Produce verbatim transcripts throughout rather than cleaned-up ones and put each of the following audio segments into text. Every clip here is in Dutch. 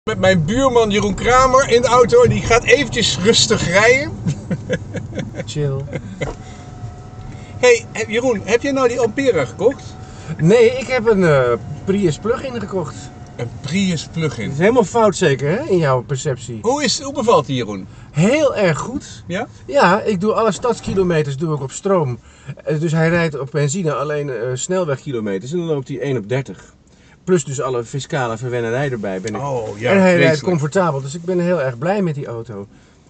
Met mijn buurman Jeroen Kramer in de auto. Die gaat eventjes rustig rijden. Chill. Hey Jeroen, heb jij nou die Ampera gekocht? Nee, ik heb een uh, Prius plug-in gekocht. Een Prius plug-in? Dat is helemaal fout zeker, hè, in jouw perceptie. Hoe, is, hoe bevalt die, Jeroen? Heel erg goed. Ja? Ja, ik doe alle stadskilometers doe ik op stroom. Dus hij rijdt op benzine alleen uh, snelwegkilometers en dan loopt hij één op dertig. Plus dus alle fiscale verwennerij erbij ben ik. Oh, ja, en hij vreselijk. rijdt comfortabel, dus ik ben heel erg blij met die auto.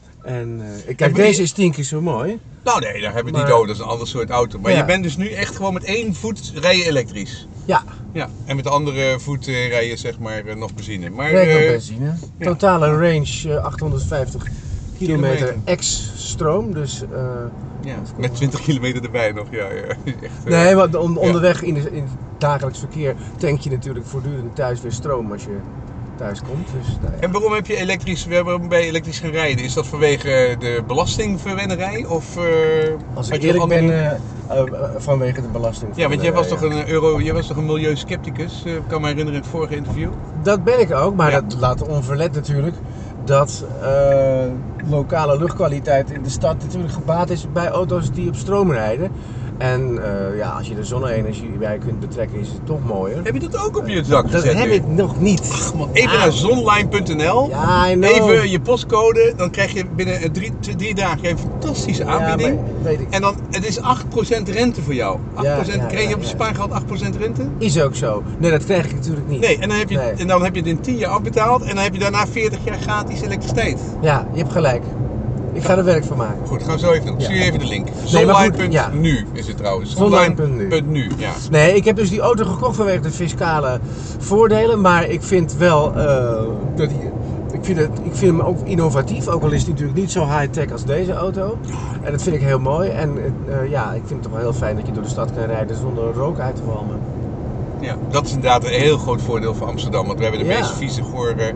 En uh, kijk, die... deze is tien keer zo mooi. Nou nee, daar hebben we maar... niet over, dat is een ander soort auto. Maar ja. je bent dus nu echt gewoon met één voet rijden elektrisch. Ja. Ja. En met de andere voet uh, rijden zeg maar uh, nog benzine. Maar, Rijd nog uh, benzine. Ja. Totale range uh, achthonderdvijftig kilometer Kilometer. ex-stroom. Dus, uh, ja, met twintig kilometer erbij nog. Ja, ja. Echt, uh, nee, maar on ja. onderweg in, de, in het dagelijks verkeer tank je natuurlijk voortdurend thuis weer stroom als je thuis komt. Dus, nou ja. En waarom heb je elektrisch, waarom ben je elektrisch gaan rijden? Is dat vanwege de belastingverwennerij? Of, uh, Als had ik je eerlijk andere... ben, uh, uh, vanwege de belasting. Ja, want jij was, uh, toch ja. een Euro, jij was toch een milieuscepticus? Ik uh, kan me herinneren in het vorige interview. Dat ben ik ook, maar Ja. dat laat onverlet natuurlijk dat uh, lokale luchtkwaliteit in de stad natuurlijk gebaat is bij auto's die op stroom rijden. En uh, ja, als je er zonne-energie bij kunt betrekken, is het toch mooier. Heb je dat ook op je dak Dat gezet heb nu? ik nog niet. Ach man, even Ja. naar zonline punt n l. Ja, I know. Even je postcode, dan krijg je binnen drie, drie dagen een fantastische aanbieding. Ja, maar, weet ik. En dan, het is acht procent rente voor jou. acht procent, Ja, ja, kreeg je ja, op je ja. spaargeld acht procent rente? Is ook zo. Nee, dat krijg ik natuurlijk niet. Nee, en dan heb je, Nee. en dan heb je het in tien jaar afbetaald en dan heb je daarna veertig jaar gratis elektriciteit. Ja, je hebt gelijk. Ik ga er werk van maken. Goed, gaan we zo even doen. Ja. Stuur je even de link. Nee, maar zonline goed, ja. punt nu is het trouwens. zonline punt nu. zonline punt nu, ja. Nee, ik heb dus die auto gekocht vanwege de fiscale voordelen, maar ik vind wel uh, dat hij, ik, vind het, ik vind hem ook innovatief, ook al is hij natuurlijk niet zo high-tech als deze auto. En dat vind ik heel mooi en uh, ja, ik vind het toch wel heel fijn dat je door de stad kan rijden zonder rook uit te walmen. Ja, dat is inderdaad een heel groot voordeel voor Amsterdam, want we hebben de Ja. meest vieze, gore,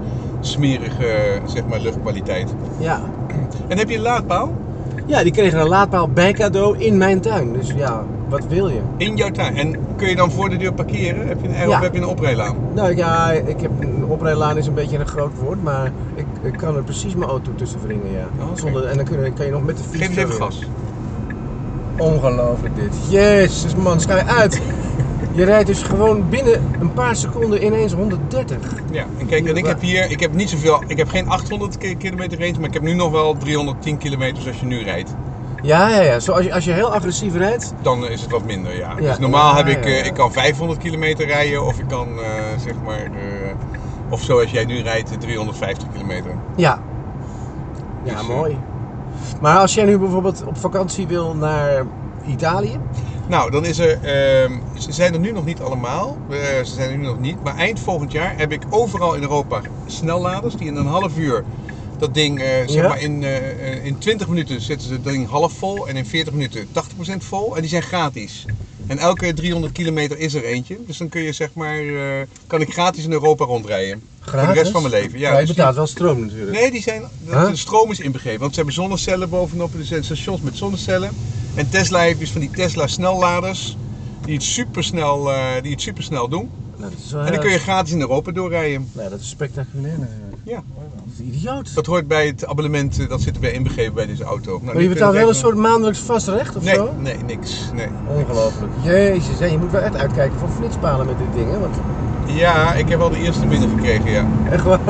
smerige zeg maar, luchtkwaliteit. Ja. En heb je een laadpaal? Ja, die kregen een laadpaal bij cadeau in mijn tuin. Dus ja, wat wil je? In jouw tuin. En kun je dan voor de deur parkeren? Heb je een, Ja. of heb je een oprijlaan? Nou ja, ik heb een oprijlaan is een beetje een groot woord, maar ik, ik kan er precies mijn auto tussen wringen, ja. Oh, okay. Zonder, en dan kun je, kan je nog met de fiets. Geef eens even weer. gas. Ongelooflijk dit. Jezus man, schij uit. Je rijdt dus gewoon binnen een paar seconden ineens honderddertig. Ja, en kijk, en ik heb hier, ik heb niet zoveel, ik heb geen achthonderd kilometer range, maar ik heb nu nog wel driehonderdtien kilometer zoals je nu rijdt. Ja, ja, ja. Zo als, je, als je heel agressief rijdt. Dan is het wat minder, ja. Ja. Dus normaal Ja, heb ik, ja, ja. uh, ik kan vijfhonderd kilometer rijden of ik kan, uh, zeg maar, uh, of zoals jij nu rijdt, driehonderdvijftig kilometer. Ja. Ja, Dus, uh, mooi. Maar als jij nu bijvoorbeeld op vakantie wil naar Italië. Nou, dan is er, uh, ze zijn er nu nog niet allemaal, uh, ze zijn er nu nog niet, maar eind volgend jaar heb ik overal in Europa snelladers die in een half uur dat ding, uh, zeg Ja. maar in, uh, in twintig minuten zetten ze het ding half vol en in veertig minuten tachtig procent vol en die zijn gratis. En elke driehonderd kilometer is er eentje, dus dan kun je zeg maar, uh, kan ik gratis in Europa rondrijden. Gratis? Voor de rest van mijn leven. Ja, Ja, je dus betaalt wel stroom natuurlijk. Nee, die zijn, de, Huh? de stroom is inbegrepen, want ze hebben zonnecellen bovenop, er zijn stations met zonnecellen. En Tesla heeft dus van die Tesla snelladers die het supersnel, uh, die het supersnel doen. Nou, dat is wel En dan heel- kun je gratis in Europa doorrijden. Nou, dat is spectaculair natuurlijk. Ja. Dat is idioot. Dat hoort bij het abonnement, uh, dat zit erbij inbegrepen bij deze auto. Nou, Maar nu je kun betaalt wel een kijken- soort maandelijks vastrecht of Nee, zo? nee, niks. Nee. Ongelooflijk. Jezus, hè, je moet wel echt uitkijken voor flitspalen met dit ding, hè? Want Ja, ik heb al de eerste binnengekregen, ja. echt waar.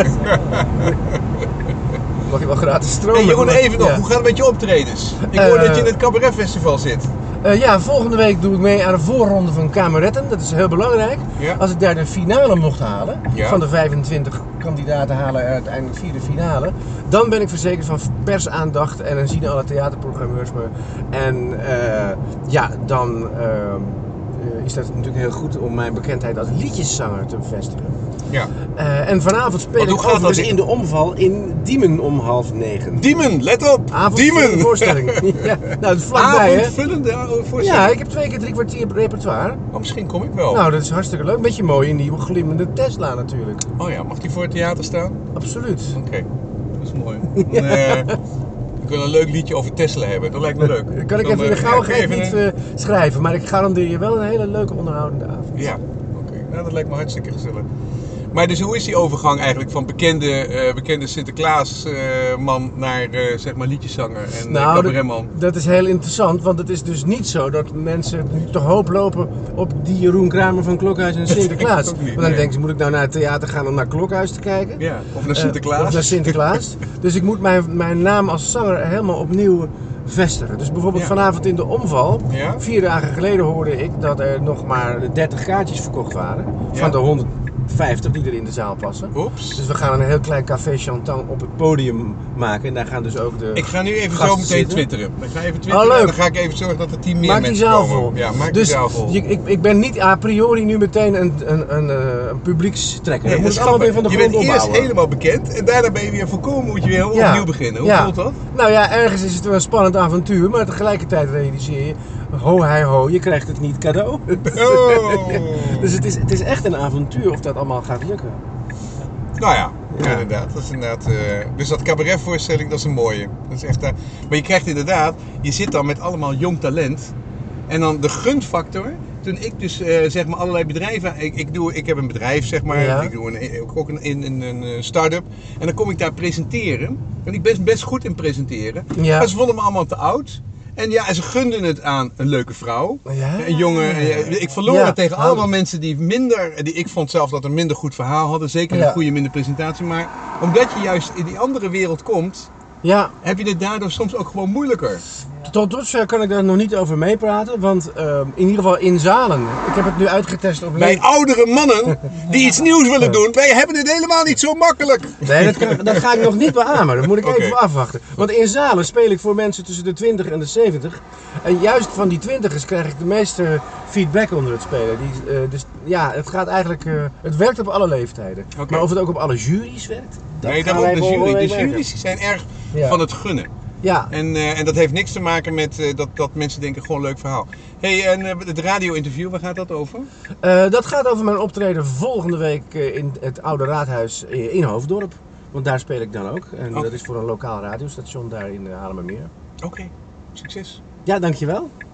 Mag je wel gratis stroom. Hey Jeroen, even nog, Ja. hoe gaat het met je optredens? Ik Eh, hoor dat je in het Cabaret Festival zit. Uh, ja, volgende week doe ik mee aan de voorronde van Kameretten. Dat is heel belangrijk. Ja. Als ik daar de finale mocht halen, Ja. van de vijfentwintig kandidaten halen er uiteindelijk vier de finale, dan ben ik verzekerd van persaandacht en dan zien alle theaterprogrammeurs me. En uh, ja, dan uh, uh, is dat natuurlijk heel goed om mijn bekendheid als liedjeszanger te bevestigen. Ja. Uh, en vanavond speel Want hoe ik gaat overigens dat in- in de omval in Diemen om half negen. Diemen, let op! Avondvullende Diemen! voorstelling. Ja, nou, het is vlakbij, hè? Avondvullende voorstelling. Ja, ik heb twee keer drie kwartier repertoire. Oh, misschien kom ik wel. Nou, dat is hartstikke leuk. Beetje mooi in die glimmende Tesla natuurlijk. Oh ja, mag die voor het theater staan? Absoluut. Oké, dat is mooi. Dan, eh, ik wil een leuk liedje over Tesla hebben, dat lijkt me leuk. Dat kan ik Dan, even in de eh, gauwigheid even niet een- uh, schrijven, maar ik garandeer je wel een hele leuke onderhoudende avond. Ja, oké. Nou, dat lijkt me hartstikke gezellig. Maar dus hoe is die overgang eigenlijk van bekende, uh, bekende Sinterklaasman uh, naar uh, zeg maar liedjeszanger en nou, cabaretman? Dat, dat is heel interessant, want het is dus niet zo dat mensen nu te hoop lopen op die Jeroen Kramer van Klokhuis en Sinterklaas. Niet, want dan nee. denken ze, moet ik nou naar het theater gaan om naar Klokhuis te kijken? Ja, of naar Sinterklaas. Uh, of naar Sinterklaas. Dus ik moet mijn, mijn naam als zanger helemaal opnieuw vestigen. Dus bijvoorbeeld ja. vanavond in de omval, ja? vier dagen geleden hoorde ik dat er nog maar dertig kaartjes verkocht waren. Ja? Van de honderdvijftig die er in de zaal passen. Oeps. Dus we gaan een heel klein café Chantan op het podium maken. En daar gaan dus ook de Ik ga nu even zo meteen zitten. twitteren. Ik ga even twitteren oh, leuk. En dan ga ik even zorgen dat er tien meer maak mensen die zaal komen. Vol. Ja, maak dus die zaal vol. Je, ik, ik ben niet a priori nu meteen een, een, een, een publiekstrekker. Nee, dat moet dat allemaal weer van de je grond bent opbouwen. eerst helemaal bekend en daarna ben je weer volkomen, moet je weer helemaal ja. opnieuw beginnen. Hoe ja. voelt dat? Nou ja, ergens is het wel een spannend avontuur, maar tegelijkertijd realiseer je, ho hij ho, je krijgt het niet cadeau. Oh. Dus het is, het is echt een avontuur of dat allemaal gaat lukken. Nou ja, ja. ja inderdaad. Dat is inderdaad uh, dus dat cabaretvoorstelling, dat is een mooie. Dat is echt, uh, maar je krijgt inderdaad, je zit dan met allemaal jong talent. En dan de gunfactor. Toen ik dus uh, zeg maar allerlei bedrijven, ik, ik, doe, ik heb een bedrijf zeg maar, ja. ik doe een, ook een, een, een start-up. En dan kom ik daar presenteren. En ik ben best goed in presenteren. Ja. Maar ze vonden me allemaal te oud. En ja, en ze gunden het aan een leuke vrouw, ja. een jongen. Ik verloor ja. het tegen allemaal mensen die minder, die ik vond zelf dat een minder goed verhaal hadden. Zeker een ja. goede minder presentatie. Maar omdat je juist in die andere wereld komt, ja. heb je het daardoor soms ook gewoon moeilijker. Tot dusver kan ik daar nog niet over meepraten, want uh, in ieder geval in zalen. Ik heb het nu uitgetest op... Bij oudere mannen die iets nieuws willen doen, wij hebben het helemaal niet zo makkelijk. Nee, dat, kan, dat ga ik nog niet beamen. Dat moet ik okay. even afwachten. Want in zalen speel ik voor mensen tussen de twintig en de zeventig. En juist van die twintigers krijg ik de meeste feedback onder het spelen. Die, uh, dus ja, het gaat eigenlijk... Uh, het werkt op alle leeftijden. Okay. Maar of het ook op alle juries werkt? Dat nee, daarom de jury. De juries zijn erg ja. van het gunnen. Ja. En, uh, en dat heeft niks te maken met uh, dat, dat mensen denken, gewoon een leuk verhaal. Hey, en uh, het radio-interview, waar gaat dat over? Uh, dat gaat over mijn optreden volgende week uh, in het Oude Raadhuis uh, in Hoofddorp. Want daar speel ik dan ook. En okay. dat is voor een lokaal radiostation daar in uh, Haarlemmermeer. Oké, okay. Succes. Ja, dankjewel.